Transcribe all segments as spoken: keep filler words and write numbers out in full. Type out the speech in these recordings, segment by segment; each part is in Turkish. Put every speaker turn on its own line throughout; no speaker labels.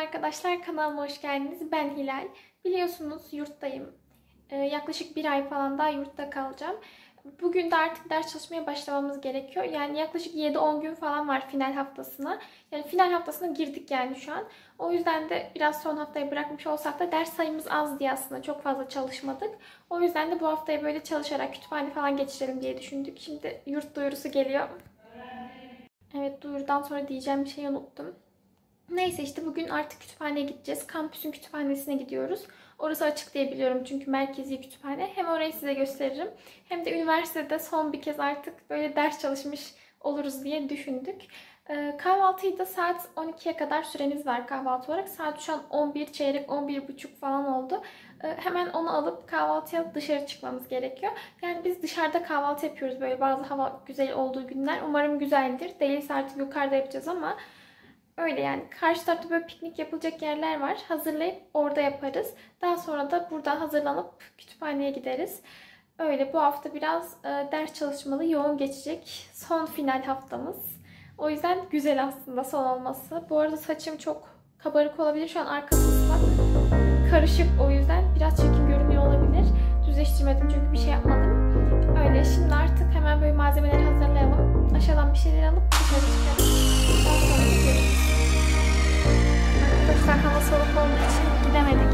arkadaşlar, kanalıma hoş geldiniz. Ben Hilal. Biliyorsunuz yurttayım. Ee, yaklaşık bir ay falan daha yurtta kalacağım. Bugün de artık ders çalışmaya başlamamız gerekiyor. Yani yaklaşık yedi on gün falan var final haftasına. Yani final haftasına girdik yani şu an. O yüzden de biraz son haftaya bırakmış olsak da ders sayımız az diye aslında çok fazla çalışmadık. O yüzden de bu haftaya böyle çalışarak kütüphane falan geçirelim diye düşündük. Şimdi yurt duyurusu geliyor. Evet, duyurudan sonra diyeceğim bir şeyi unuttum. Neyse işte bugün artık kütüphaneye gideceğiz. Kampüsün kütüphanesine gidiyoruz. Orası açık diye biliyorum çünkü merkezi kütüphane. Hem orayı size gösteririm hem de üniversitede son bir kez artık böyle ders çalışmış oluruz diye düşündük. Ee, kahvaltıyı da saat on ikiye kadar süremiz var kahvaltı olarak. Saat şu an on bir çeyrek, on bir buçuk falan oldu. Ee, hemen onu alıp kahvaltıya dışarı çıkmamız gerekiyor. Yani biz dışarıda kahvaltı yapıyoruz böyle bazı hava güzel olduğu günler. Umarım güzeldir. Değilse artık yukarıda yapacağız ama öyle yani. Karşı tarafta böyle piknik yapılacak yerler var. Hazırlayıp orada yaparız. Daha sonra da buradan hazırlanıp kütüphaneye gideriz. Öyle bu hafta biraz e, ders çalışmalı, yoğun geçecek. Son final haftamız. O yüzden güzel aslında son olması. Bu arada saçım çok kabarık olabilir. Şu an arkası ıslak. Karışık, o yüzden biraz çirkin görünüyor olabilir. Düzleştirmedim çünkü bir şey yapmadım. Öyle şimdi artık hemen böyle malzemeleri hazırlayalım. Aşağıdan bir şeyler alıp dışarı çıkalım. Daha sonra gidiyoruz. Arkadaşlar hava soğuk olduğu için gidemedik.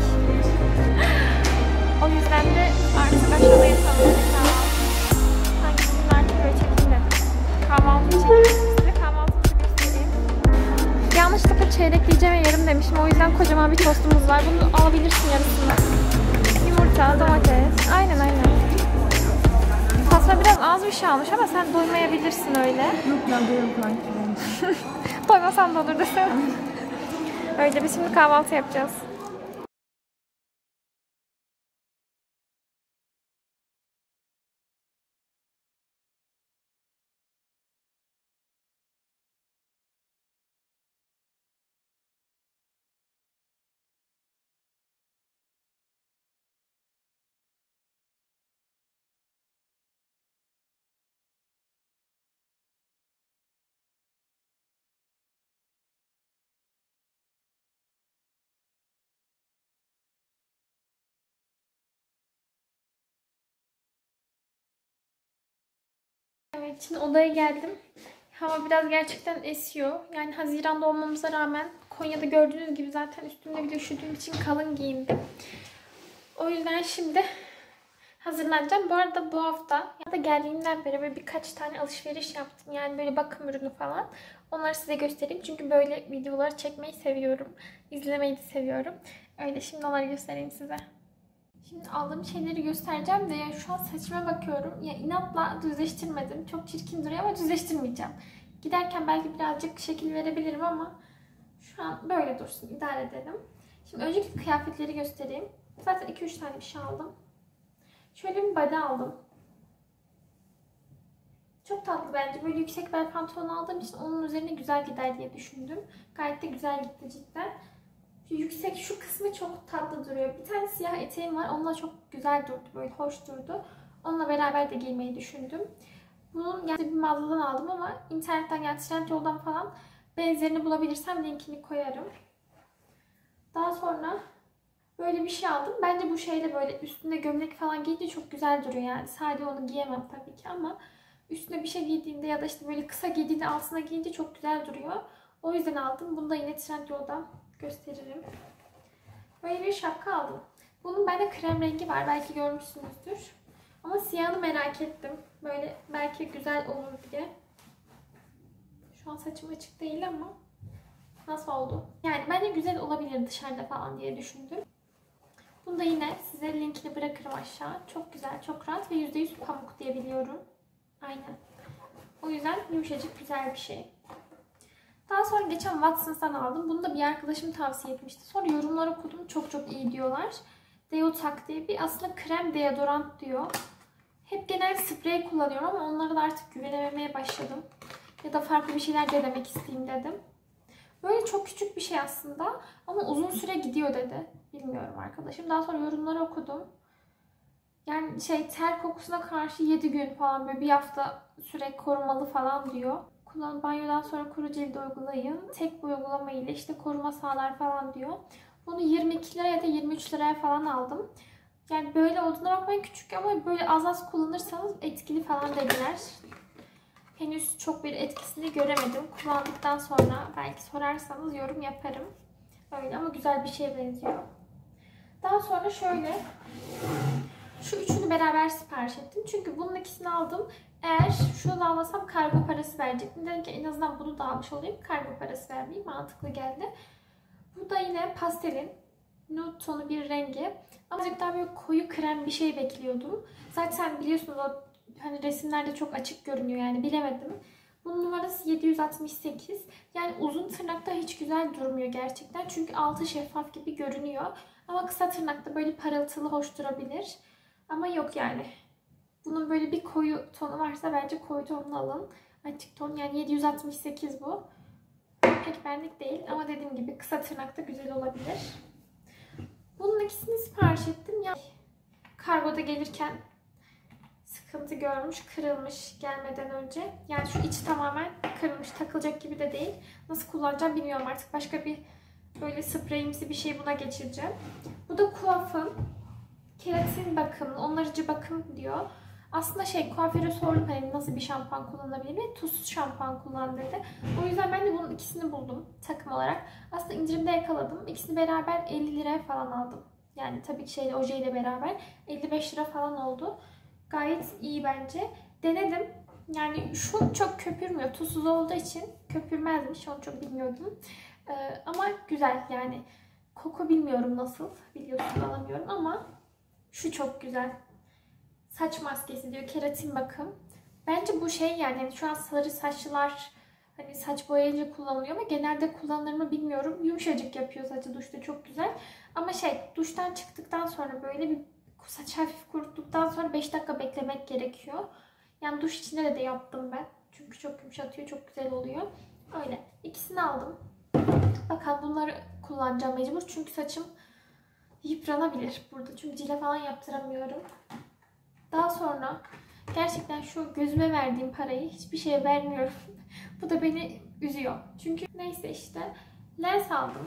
O yüzden de artık aşağıda yapalım. Sanki bugün artık böyle çekeyim dedim. Kahvaltıyı çekeyim. Size kahvaltımızı göstereyim. Yanlışlıkla çeyrekleyeceğime yarım demişim. O yüzden kocaman bir tostumuz var. Bunu alabilirsin yarısını. Yumurta, domates. Aynen aynen. Aslında biraz az bir şey almış ama sen doymayabilirsin öyle.
Yok ya, doyum kanki.
Doymasam da olur desem. Öyle biz şimdi kahvaltı yapacağız. Evet, şimdi odaya geldim. Hava biraz gerçekten esiyor. Yani Haziran'da olmamıza rağmen Konya'da gördüğünüz gibi zaten üstümde bile üşüdüğüm için kalın giyindim. O yüzden şimdi hazırlanacağım. Bu arada bu hafta ya da geldiğimden beri böyle birkaç tane alışveriş yaptım. Yani böyle bakım ürünü falan. Onları size göstereyim. Çünkü böyle videoları çekmeyi seviyorum. İzlemeyi de seviyorum. Öyle şimdi onları göstereyim size. Şimdi aldığım şeyleri göstereceğim de ya şu an saçıma bakıyorum. Ya inatla düzleştirmedim. Çok çirkin duruyor ama düzleştirmeyeceğim. Giderken belki birazcık şekil verebilirim ama şu an böyle dursun. İdare edelim. Şimdi öncelikle kıyafetleri göstereyim. Zaten iki üç tane bir şey aldım. Şöyle bir body aldım. Çok tatlı bence. Böyle yüksek bel pantolon aldığım için onun üzerine güzel gider diye düşündüm. Gayet de güzel gitti cidden. Şu yüksek şu kısmı çok tatlı duruyor. Bir tane siyah eteğim var. Onunla çok güzel durdu. Böyle hoş durdu. Onunla beraber de giymeyi düşündüm. Bunun yani bir mağazadan aldım ama internetten yani Trendyol'dan falan benzerini bulabilirsem linkini koyarım. Daha sonra böyle bir şey aldım. Bence bu şeyle böyle üstünde gömlek falan giyince çok güzel duruyor yani. Sadece onu giyemem tabii ki ama üstüne bir şey giydiğinde ya da işte böyle kısa giydiğinde altına giyince çok güzel duruyor. O yüzden aldım. Bunu da yine Trendyol'dan gösteririm. Böyle bir şapka aldım. Bunun bende krem rengi var. Belki görmüşsünüzdür. Ama siyahını merak ettim. Böyle belki güzel olur diye. Şu an saçım açık değil ama nasıl oldu? Yani bence güzel olabilir dışarıda falan diye düşündüm. Bunu da yine size linkini bırakırım aşağı. Çok güzel, çok rahat ve yüzde yüz pamuk diye biliyorum. Aynen. O yüzden yumuşacık güzel bir şey. Daha sonra geçen Watsons'tan aldım. Bunu da bir arkadaşım tavsiye etmişti. Sonra yorumlar okudum. Çok çok iyi diyorlar. Deotak diye bir aslında krem deodorant diyor. Hep genel sprey kullanıyorum ama onlara da artık güvenememeye başladım. Ya da farklı bir şeyler denemek isteyeyim dedim. Böyle çok küçük bir şey aslında ama uzun süre gidiyor dedi. Bilmiyorum arkadaşım. Daha sonra yorumları okudum. Yani şey ter kokusuna karşı yedi gün falan böyle bir hafta süre korumalı falan diyor. kullan banyodan sonra kuru cilde uygulayın. Tek bir uygulama ile işte koruma sağlar falan diyor. Bunu yirmi iki liraya ya da yirmi üç liraya falan aldım. Yani böyle olduğuna bakmayın, küçük ama böyle az az kullanırsanız etkili falan dediler. Henüz çok bir etkisini göremedim. Kullandıktan sonra belki sorarsanız yorum yaparım. Öyle ama güzel bir şeye benziyor. Daha sonra şöyle şu üçünü beraber sipariş ettim. Çünkü bunun ikisini aldım. Eğer şunu almasam kargo parası verecektim. Dedim ki en azından bunu da almış olayım. Kargo parası vermeyeyim. Mantıklı geldi. Bu da yine pastelin nude tonu bir rengi. Azıcık daha böyle koyu krem bir şey bekliyordum. Zaten biliyorsunuz o hani resimlerde çok açık görünüyor, yani bilemedim. Bunun numarası yedi yüz altmış sekiz. Yani uzun tırnakta hiç güzel durmuyor gerçekten. Çünkü altı şeffaf gibi görünüyor. Ama kısa tırnakta böyle parıltılı hoş durabilir. Ama yok yani. Bunun böyle bir koyu tonu varsa bence koyu tonunu alın. Açık ton, yani yedi yüz altmış sekiz bu. Pek benlik değil ama dediğim gibi kısa tırnakta güzel olabilir. Bunun ikisini sipariş ettim. Ya kargoda gelirken sıkıntı görmüş, kırılmış gelmeden önce. Yani şu içi tamamen kırılmış, takılacak gibi de değil. Nasıl kullanacağım bilmiyorum artık. Başka bir böyle spreyimsi bir şey buna geçireceğim. Bu da Kuaf'ın keratin bakım, onarıcı bakım diyor. Aslında şey, kuaföre sordum hani nasıl bir şampuan kullanabilirim ve tuzsuz şampuan kullan dedi. O yüzden ben de bunun ikisini buldum takım olarak. Aslında indirimde yakaladım. İkisini beraber elli liraya falan aldım. Yani tabii ki şeyle, ojeyle beraber elli beş lira falan oldu. Gayet iyi bence. Denedim. Yani şu çok köpürmüyor. Tuzsuz olduğu için köpürmezmiş. Onu çok bilmiyordum. Ee, ama güzel yani. Koku bilmiyorum nasıl. Biliyorsunuz alamıyorum ama şu çok güzel. Saç maskesi diyor. Keratin bakım. Bence bu şey yani hani şu an sarı saçlılar hani saç boyayınca kullanılıyor ama genelde kullanılır mı bilmiyorum. Yumuşacık yapıyor saçı duşta, çok güzel. Ama şey, duştan çıktıktan sonra böyle bir saç hafif kuruttuktan sonra beş dakika beklemek gerekiyor. Yani duş içinde de, de yaptım ben. Çünkü çok yumuşatıyor, çok güzel oluyor. Öyle. İkisini aldım. Bakalım bunları kullanacağım mecbur. Çünkü saçım yıpranabilir burada. Çünkü cile falan yaptıramıyorum. Daha sonra gerçekten şu gözüme verdiğim parayı hiçbir şeye vermiyorum. Bu da beni üzüyor. Çünkü neyse işte lens aldım.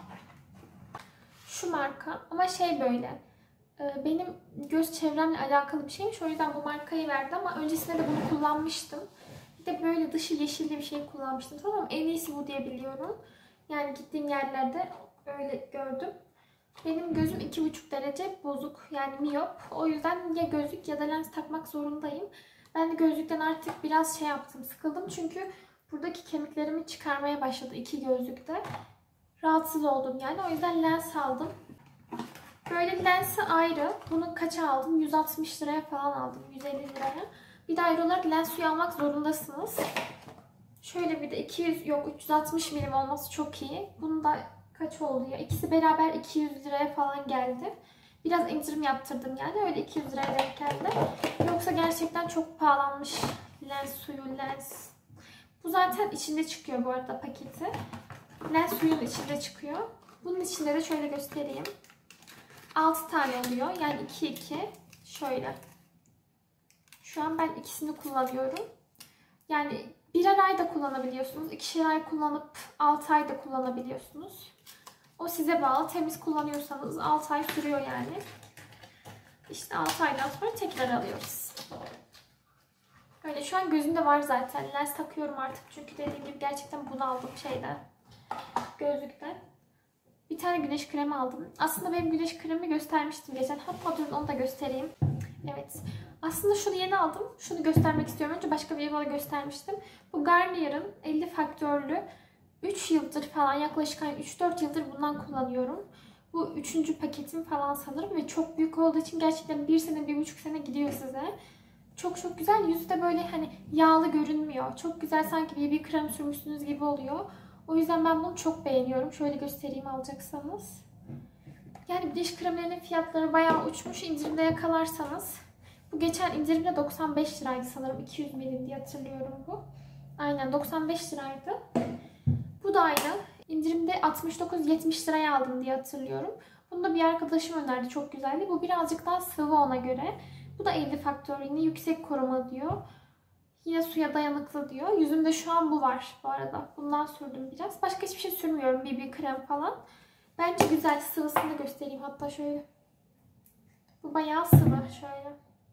Şu marka ama şey böyle benim göz çevremle alakalı bir şeymiş. O yüzden bu markayı verdi ama öncesinde de bunu kullanmıştım. Bir de böyle dışı yeşilli bir şey kullanmıştım. Tamam mı? En iyisi bu diye biliyorum. Yani gittiğim yerlerde öyle gördüm. Benim gözüm iki buçuk derece bozuk, yani miyop. O yüzden ya gözlük ya da lens takmak zorundayım. Ben de gözlükten artık biraz şey yaptım, sıkıldım. Çünkü buradaki kemiklerimi çıkarmaya başladı iki gözlükte. Rahatsız oldum yani. O yüzden lens aldım. Böyle lensi ayrı. Bunu kaça aldım? yüz altmış liraya falan aldım. yüz elli liraya. Bir de ayrı olarak lens suyu almak zorundasınız. Şöyle bir de iki yüz yok üç yüz altmış milim olması çok iyi. Bunu da kaç oldu ya? İkisi beraber iki yüz liraya falan geldi. Biraz indirim yaptırdım yani. Öyle iki yüz liraya denk geldi. Yoksa gerçekten çok pahalanmış lens suyu, lens. Bu zaten içinde çıkıyor bu arada paketi. Lens suyun içinde çıkıyor. Bunun içinde de şöyle göstereyim. altı tane oluyor. Yani iki iki. Şöyle. Şu an ben ikisini kullanıyorum. Yani birer ay da kullanabiliyorsunuz. ikişer ay kullanıp altı ay da kullanabiliyorsunuz. O size bağlı. Temiz kullanıyorsanız altı ay sürüyor yani. İşte altı aydan sonra tekrar alıyoruz. Öyle şu an gözümde var zaten. Lens takıyorum artık. Çünkü dediğim gibi gerçekten bunaldım şeyden. Gözlükten. Bir tane güneş kremi aldım. Aslında benim güneş kremi göstermiştim geçen. Hatta durun onu da göstereyim. Evet. Aslında şunu yeni aldım. Şunu göstermek istiyorum. Önce başka bir yere göstermiştim. Bu Garnier'ın elli faktörlü. üç yıldır falan, yaklaşık üç dört yıldır bundan kullanıyorum. Bu üçüncü paketim falan sanırım ve çok büyük olduğu için gerçekten bir sene, bir buçuk sene gidiyor size. Çok çok güzel. Yüzü de böyle hani yağlı görünmüyor. Çok güzel, sanki B B krem sürmüşsünüz gibi oluyor. O yüzden ben bunu çok beğeniyorum. Şöyle göstereyim alacaksanız. Yani güneş kremlerinin fiyatları bayağı uçmuş. İndirimde yakalarsanız. Bu geçen indirimde doksan beş liraydı sanırım. iki yüz milim diye hatırlıyorum bu. Aynen doksan beş liraydı. Bu da aynı. İndirimde altmış dokuz yetmiş liraya aldım diye hatırlıyorum. Bunu da bir arkadaşım önerdi. Çok güzeldi. Bu birazcık daha sıvı ona göre. Bu da elli faktör, yine yüksek koruma diyor. Yine suya dayanıklı diyor. Yüzümde şu an bu var bu arada. Bundan sürdüm biraz. Başka hiçbir şey sürmüyorum. B B krem falan. Bence güzel. Sıvısını göstereyim hatta şöyle. Bu bayağı sıvı şöyle.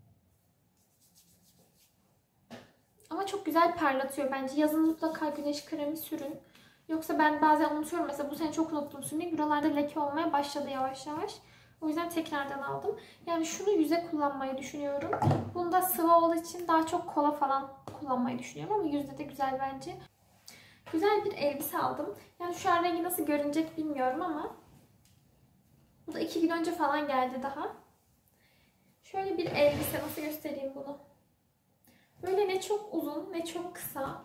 Ama çok güzel parlatıyor bence. Yazın mutlaka güneş kremi sürün. Yoksa ben bazen unutuyorum. Mesela bu sene çok unuttum sürmeyi. Buralarda leke olmaya başladı yavaş yavaş. O yüzden tekrardan aldım. Yani şunu yüze kullanmayı düşünüyorum. Bunda sıvı olduğu için daha çok kola falan kullanmayı düşünüyorum. Ama yüzde de güzel bence. Güzel bir elbise aldım. Yani şu an rengi nasıl görünecek bilmiyorum ama. Bu da iki gün önce falan geldi daha. Şöyle bir elbise. Nasıl göstereyim bunu? Böyle ne çok uzun ne çok kısa.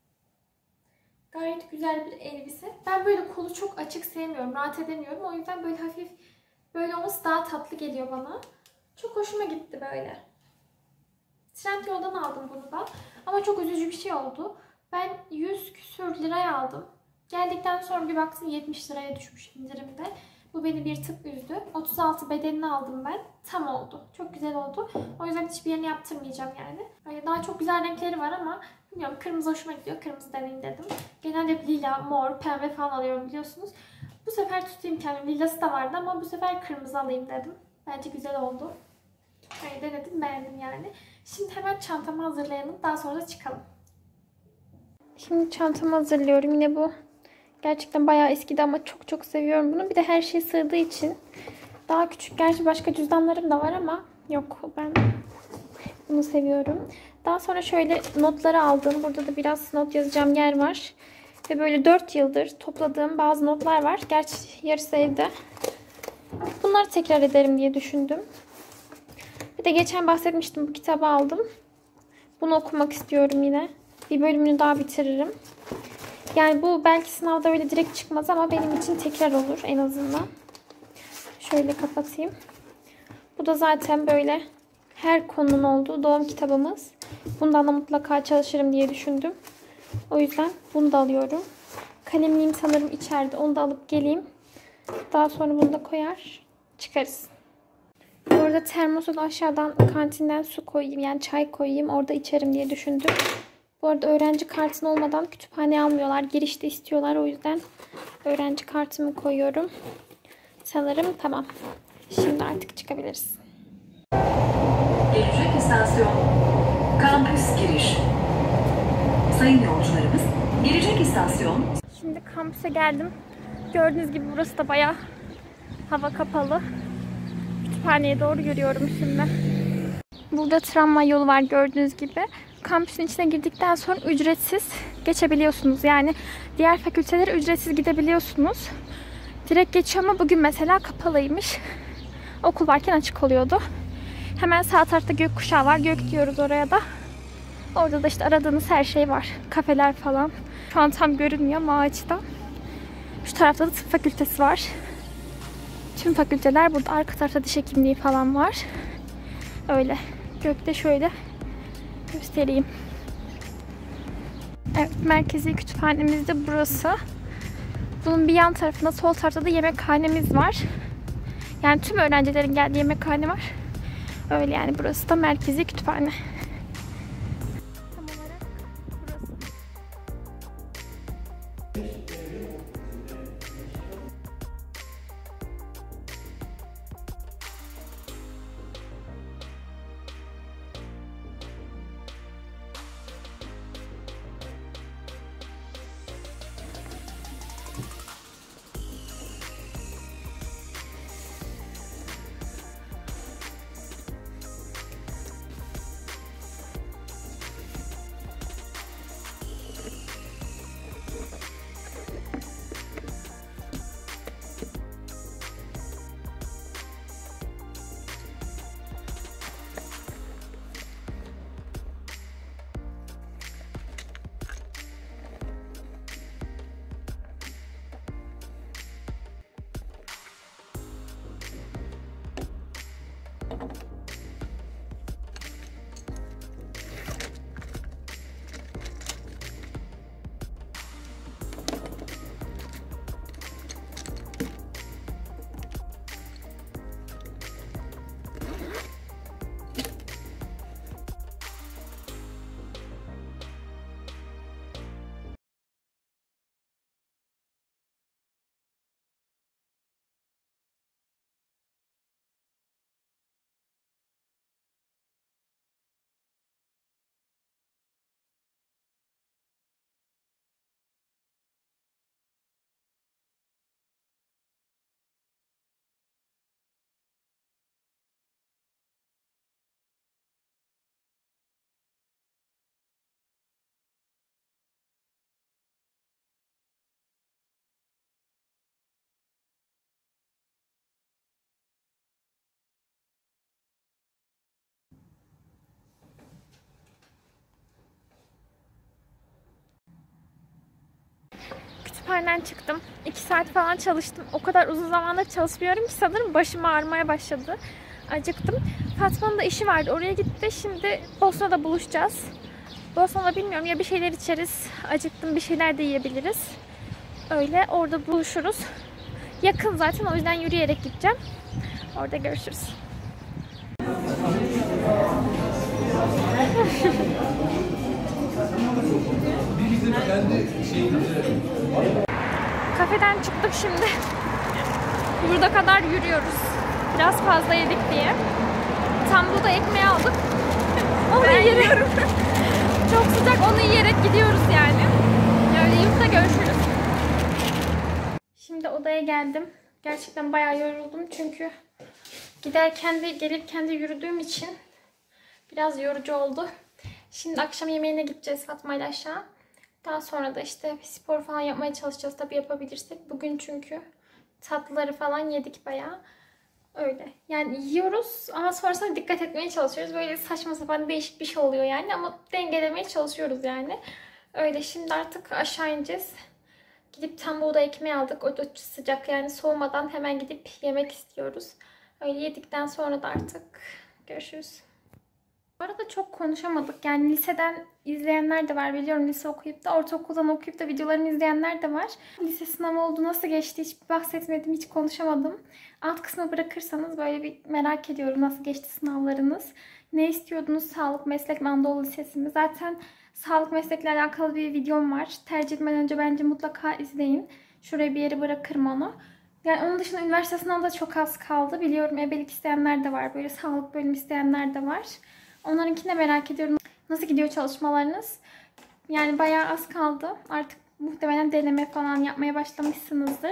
Gayet güzel bir elbise. Ben böyle kolu çok açık sevmiyorum. Rahat edemiyorum. O yüzden böyle hafif böyle olması daha tatlı geliyor bana. Çok hoşuma gitti böyle. Trendyol'dan aldım bunu da. Ama çok üzücü bir şey oldu. Ben yüz küsür liraya aldım. Geldikten sonra bir baktım yetmiş liraya düşmüş indirimde. Bu beni bir tık üzdü. otuz altı bedenini aldım ben. Tam oldu. Çok güzel oldu. O yüzden hiçbir yerini yaptırmayacağım yani. Böyle daha çok güzel renkleri var ama bilmiyorum, kırmızı hoşuma gidiyor. Kırmızı deneyim dedim. Genelde hep lila, mor, pembe falan alıyorum biliyorsunuz. Bu sefer tutayım kendimi. Lilası da vardı ama bu sefer kırmızı alayım dedim. Bence güzel oldu. Böyle denedim, beğendim yani. Şimdi hemen çantamı hazırlayalım. Daha sonra da çıkalım. Şimdi çantamı hazırlıyorum. Yine bu. Gerçekten bayağı eskidi ama çok çok seviyorum bunu. Bir de her şey sığdığı için daha küçük. Gerçi başka cüzdanlarım da var ama yok, ben bunu seviyorum. Daha sonra şöyle notları aldım. Burada da biraz not yazacağım yer var. Ve böyle dört yıldır topladığım bazı notlar var. Gerçi yarısı evde. Bunları tekrar ederim diye düşündüm. Bir de geçen bahsetmiştim, bu kitabı aldım. Bunu okumak istiyorum yine. Bir bölümünü daha bitiririm. Yani bu belki sınavda öyle direkt çıkmaz ama benim için tekrar olur en azından. Şöyle kapatayım. Bu da zaten böyle her konunun olduğu doğum kitabımız. Bundan da mutlaka çalışırım diye düşündüm. O yüzden bunu da alıyorum. Kalemliğim sanırım içeride. Onu da alıp geleyim. Daha sonra bunu da koyar çıkarız. Bu arada termosu da aşağıdan kantinden su koyayım. Yani çay koyayım. Orada içerim diye düşündüm. Bu arada öğrenci kartın olmadan kütüphane almıyorlar. Girişte istiyorlar. O yüzden öğrenci kartımı koyuyorum. Sanırım tamam. Şimdi artık çıkabiliriz.
Gelecek istasyon kampüs giriş. Sayın yolcularımız, gelecek istasyon.
Şimdi kampüse geldim. Gördüğünüz gibi burası da bayağı hava kapalı. Kütüphaneye doğru yürüyorum şimdi. Burada tramvay yolu var gördüğünüz gibi. Kampüsün içine girdikten sonra ücretsiz geçebiliyorsunuz. Yani diğer fakültelere ücretsiz gidebiliyorsunuz. Direkt geçiyor ama bugün mesela kapalıymış. Okul varken açık oluyordu. Hemen sağ tarafta gökkuşağı var. Gök diyoruz oraya da. Orada da işte aradığınız her şey var. Kafeler falan. Şu an tam görünmüyor ama ağaçta. Şu tarafta da tıp fakültesi var. Tüm fakülteler burada. Arka tarafta diş hekimliği falan var. Öyle. Gökte şöyle göstereyim. Evet, merkezi kütüphanemiz de burası. Bunun bir yan tarafında, sol tarafta da yemekhanemiz var. Yani tüm öğrencilerin geldiği yemekhane var. Öyle yani, burası da merkezi kütüphane. Tam olarak burası. hastaneden çıktım. iki saat falan çalıştım. O kadar uzun zamandır çalışmıyorum ki sanırım başım ağrımaya başladı. Acıktım. Fatma'nın da işi vardı. Oraya gitti. Şimdi Bosna'da buluşacağız. Bosna'da bilmiyorum ya bir şeyler içeriz. Acıktım, bir şeyler de yiyebiliriz. Öyle orada buluşuruz. Yakın zaten, o yüzden yürüyerek gideceğim. Orada görüşürüz. Kafeden çıktık şimdi. Burada kadar yürüyoruz. Biraz fazla yedik diye. Tam burada ekmeği aldık. Onu yiyerek. Çok sıcak, onu yiyerek gidiyoruz yani. Öyle yurtta görüşürüz. Şimdi odaya geldim. Gerçekten bayağı yoruldum çünkü giderken de gelirken de yürüdüğüm için biraz yorucu oldu. Şimdi akşam yemeğine gideceğiz Fatma ile aşağı. Daha sonra da işte spor falan yapmaya çalışacağız tabii yapabilirsek. Bugün çünkü tatlıları falan yedik bayağı. Öyle. Yani yiyoruz ama sonrasında dikkat etmeye çalışıyoruz. Böyle saçma sapan değişik bir şey oluyor yani ama dengelemeye çalışıyoruz yani. Öyle şimdi artık aşağı ineceğiz. Gidip tam buğday ekmeği aldık. O da sıcak yani soğumadan hemen gidip yemek istiyoruz. Öyle yedikten sonra da artık görüşürüz. Bu arada çok konuşamadık. Yani liseden izleyenler de var. Biliyorum lise okuyup da, ortaokuldan okuyup da videolarını izleyenler de var. Lise sınavı oldu, nasıl geçti hiç bahsetmedim, hiç konuşamadım. Alt kısmı bırakırsanız böyle bir merak ediyorum nasıl geçti sınavlarınız. Ne istiyordunuz? Sağlık meslek mi, Anadolu Lisesi mi? Zaten sağlık meslekle alakalı bir videom var. Tercih etmeden önce bence mutlaka izleyin. Şuraya bir yere bırakırım onu. Yani onun dışında üniversite sınavı da çok az kaldı. Biliyorum ebelik isteyenler de var. Böyle sağlık bölümü isteyenler de var. Onlarınkini de merak ediyorum. Nasıl gidiyor çalışmalarınız? Yani bayağı az kaldı. Artık muhtemelen deneme falan yapmaya başlamışsınızdır.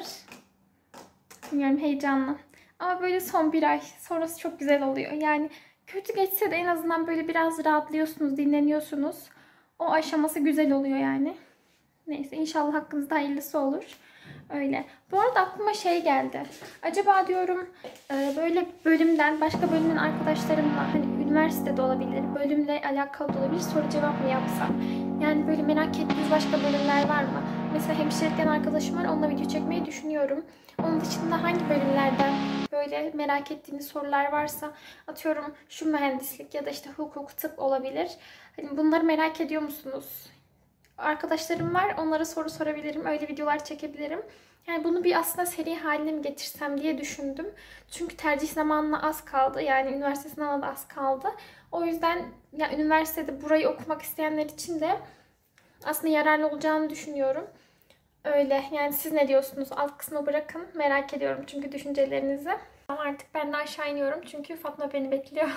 Bilmiyorum, heyecanlı. Ama böyle son bir ay sonrası çok güzel oluyor. Yani kötü geçse de en azından böyle biraz rahatlıyorsunuz, dinleniyorsunuz. O aşaması güzel oluyor yani. Neyse, inşallah hakkınızda hayırlısı olur. Öyle. Bu arada aklıma şey geldi. Acaba diyorum böyle bölümden, başka bölümün arkadaşlarımla, hani üniversitede olabilir, bölümle alakalı da olabilir, soru cevap mı yapsam? Yani böyle merak ettiğiniz başka bölümler var mı? Mesela hemşirelikten arkadaşım var, onunla video çekmeyi düşünüyorum. Onun dışında hangi bölümlerden böyle merak ettiğiniz sorular varsa, atıyorum şu mühendislik ya da işte hukuk, tıp olabilir. Hani bunları merak ediyor musunuz? Arkadaşlarım var, onlara soru sorabilirim, öyle videolar çekebilirim. Yani bunu bir aslında seri haline mi getirsem diye düşündüm. Çünkü tercih zamanına az kaldı. Yani üniversite sınavına da az kaldı. O yüzden ya üniversitede burayı okumak isteyenler için de aslında yararlı olacağını düşünüyorum. Öyle. Yani siz ne diyorsunuz? Alt kısma bırakın. Merak ediyorum çünkü düşüncelerinizi. Ama artık ben de aşağı iniyorum çünkü Fatma beni bekliyor.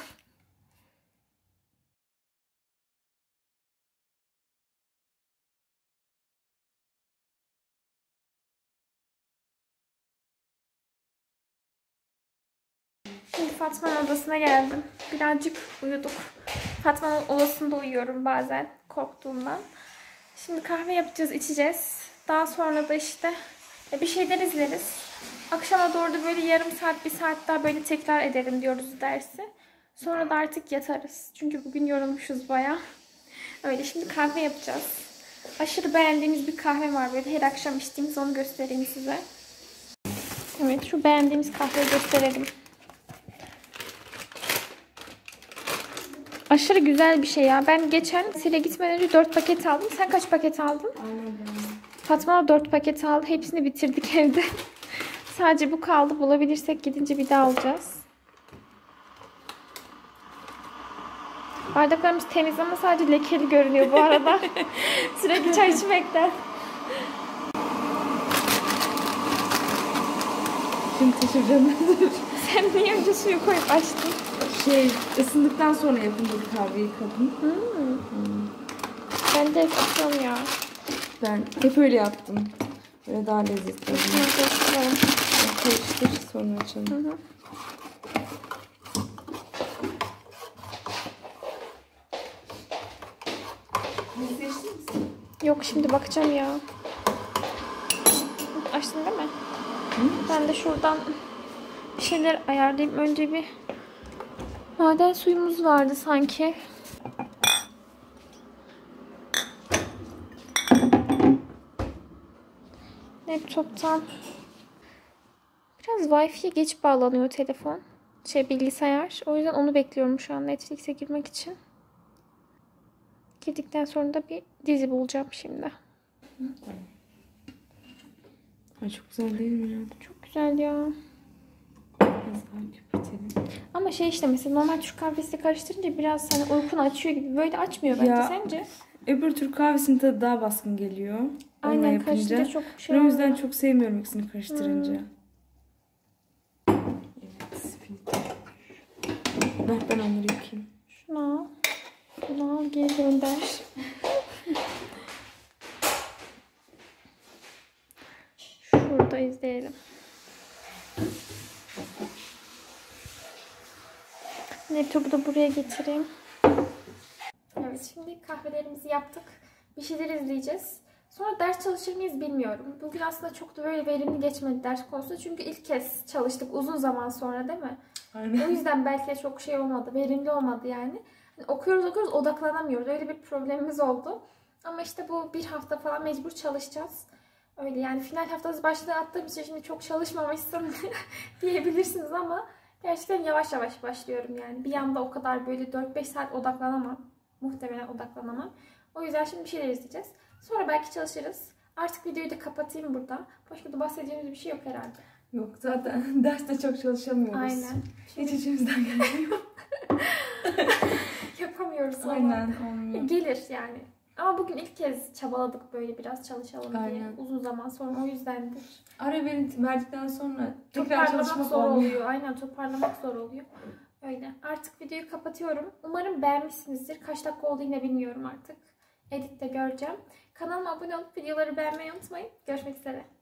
Şimdi Fatma'nın odasına geldim. Birazcık uyuduk. Fatma'nın odasında uyuyorum bazen korktuğumdan. Şimdi kahve yapacağız, içeceğiz. Daha sonra da işte bir şeyler izleriz. Akşama doğru da böyle yarım saat, bir saat daha böyle tekrar edelim diyoruz dersi. Sonra da artık yatarız. Çünkü bugün yorulmuşuz bayağı. Öyle şimdi kahve yapacağız. Aşırı beğendiğimiz bir kahve var böyle her akşam içtiğimiz, onu göstereyim size. Evet, şu beğendiğimiz kahveyi gösterelim. Aşırı güzel bir şey ya. Ben geçen sile gitmeden önce dört paket aldım. Sen kaç paket aldın?
Aynen.
Fatma dört paket aldı. Hepsini bitirdik evde. Sadece bu kaldı. Bulabilirsek gidince bir daha alacağız. Bardaklarımız temiz ama sadece lekeli görünüyor bu arada. Sürekli çay içmekten.
Şimdi taşıracağım.
Sen niye önce suyu koyup açtın?
Şey, ısındıktan sonra yapınca bir kahve yıkadım.
Hmm. Hmm. Ben de hep açıyorum ya.
Ben hep öyle yaptım. Böyle daha lezzetli oluyor.
Karıştıralım.
Karıştır, sonra açalım.
Hı hı. Yok, şimdi bakacağım ya. Açtın değil mi? Hı? Ben de şuradan bir şeyler ayarlayayım. Önce bir maden suyumuz vardı sanki. laptoptan. Biraz Wi-Fi'ye geç bağlanıyor telefon. Şey bilgisayar. O yüzden onu bekliyorum şu an Netflix'e girmek için. Girdikten sonra da bir dizi bulacağım şimdi.
Ay çok güzel değil mi ya?
Çok güzel ya.
Biraz daha kapatalım.
Ama şey işte mesela normal Türk kahvesiyle karıştırınca biraz hani uykunu açıyor gibi. Böyle açmıyor bence
Ya,
sence?
Öbür Türk kahvesinin tadı daha baskın geliyor. Onunla
Aynen
yapınca.
karıştırınca çok şey
Ben o yüzden
olmuyor.
çok sevmiyorum ikisini karıştırınca.
Hmm.
Evet. filtre. Ver ben onları yapayım.
Şunu al. Bunu al geri gönder. Şurada izleyelim. Laptopu da buraya getireyim. Evet, şimdi kahvelerimizi yaptık. Bir şeyler izleyeceğiz. Sonra ders çalışır mıyız bilmiyorum. Bugün aslında çok da böyle verimli geçmedi ders konusunda. Çünkü ilk kez çalıştık uzun zaman sonra, değil mi?
Aynen.
O yüzden belki de çok şey olmadı. Verimli olmadı yani. Hani okuyoruz okuyoruz odaklanamıyoruz. Öyle bir problemimiz oldu. Ama işte bu bir hafta falan mecbur çalışacağız. Öyle yani final haftası başlığı attığım için şimdi çok çalışmamışsın diyebilirsiniz ama gerçekten yavaş yavaş başlıyorum yani. Bir anda o kadar böyle dört beş saat odaklanamam. Muhtemelen odaklanamam. O yüzden şimdi bir şeyler izleyeceğiz. Sonra belki çalışırız. Artık videoyu da kapatayım burada. Başka da bahsedeceğimiz bir şey yok herhalde.
Yok zaten derste çok çalışamıyoruz.
Aynen.
Hiç içimizden gelmiyor.
Yapamıyoruz ama.
Aynen olmuyor.
Gelir yani. Ama bugün ilk kez çabaladık böyle biraz çalışalım diye.
Aynen.
Uzun zaman sonra o yüzdendir.
Ara verin verdikten sonra tekrar
Toparlamak
çalışmak
zor
olmuyor.
oluyor. Aynen toparlamak zor oluyor. Öyle. Artık videoyu kapatıyorum. Umarım beğenmişsinizdir. Kaç dakika oldu yine bilmiyorum artık. Editte göreceğim. Kanalıma abone olup videoları beğenmeyi unutmayın. Görüşmek üzere.